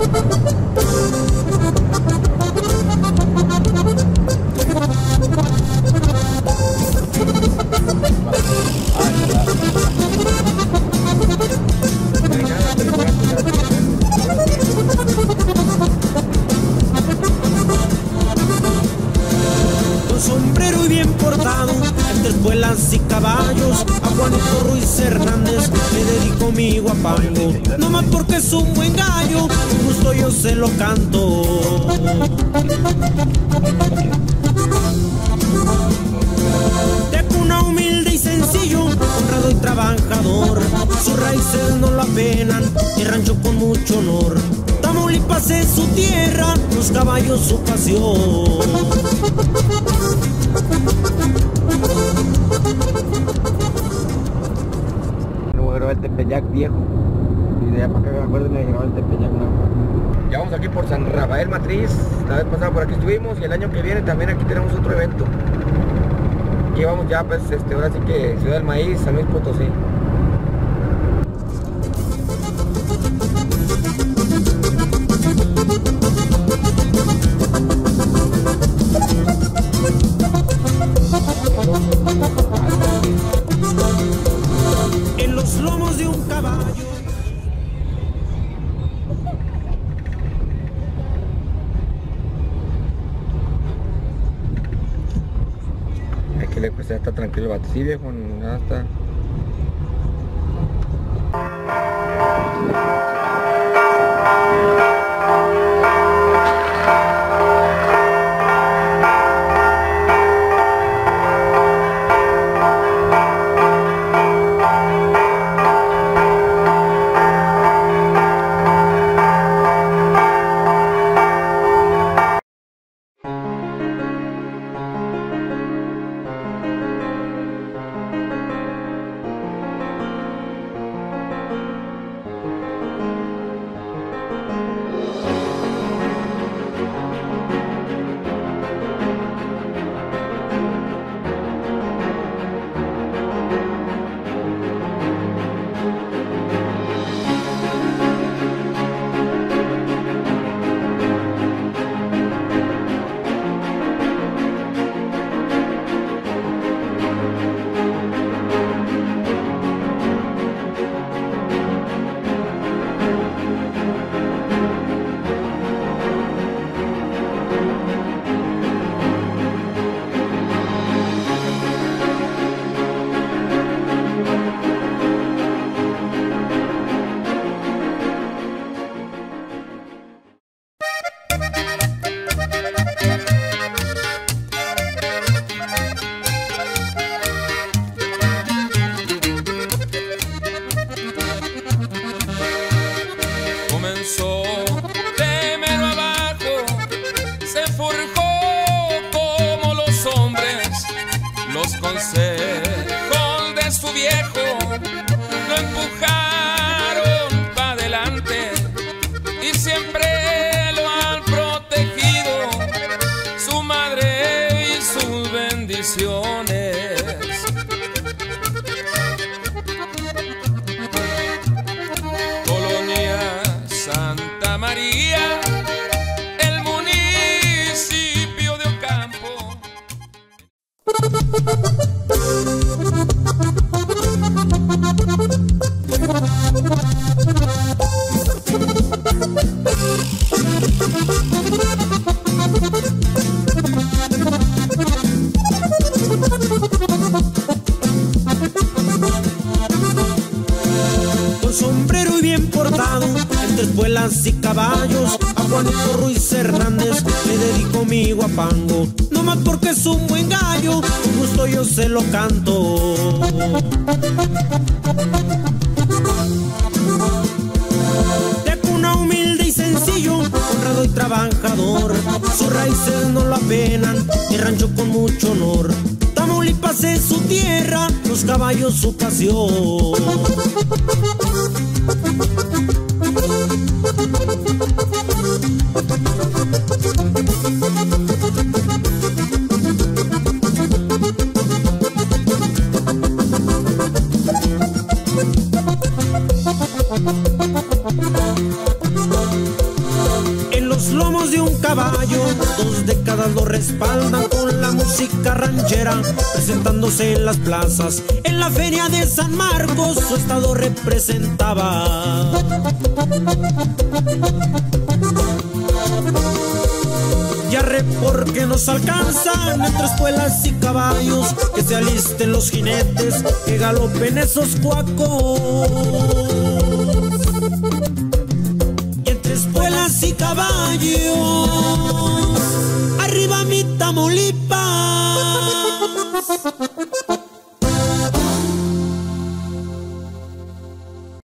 Sombrero y bien portado, entre espuelas y caballos, a Juanito Ruiz Hernández le dedico mi guapango. No más porque es un buen gallo, con gusto yo se lo canto. De cuna humilde y sencillo, honrado y trabajador, sus raíces no lo apenan y rancho con mucho honor. Tamaulipas es su tierra, los caballos su pasión. Luego grabé el Tepeyac viejo y de allá para que me acuerden de grabar el Tepeyac nuevo. Ya vamos aquí por San Rafael Matriz. La vez pasada por aquí estuvimos y el año que viene también aquí tenemos otro evento. Aquí vamos ya pues ahora sí que Ciudad del Maíz, San Luis Potosí. En los lomos de un caballo. Aquí le pues ya está tranquilo el vato. Sí, viejo, ya está. Comenzó de mero abajo, se forjó como los hombres. Los consejos de su viejo lo empujaron para adelante y siempre lo han protegido su madre y sus bendiciones. Santa María, el municipio de Ocampo. Con sombrero y bien portado, entre espuelas y caballos, a Juanito Ruiz Hernández le dedico mi guapango. No más porque es un buen gallo, con gusto yo se lo canto. De cuna humilde y sencillo, honrado y trabajador, sus raíces no lo apenan y rancho con mucho honor. Tamaulipas es su tierra, los caballos su pasión. lomos de un caballo, 2 décadas lo respaldan con la música ranchera, presentándose en las plazas, en la feria de San Marcos, su estado representaba. Y arre porque nos alcanzan entre espuelas y caballos, que se alisten los jinetes, que galopen esos cuacos. Y entre espuelas y caballos, arriba mi Tamaulipas.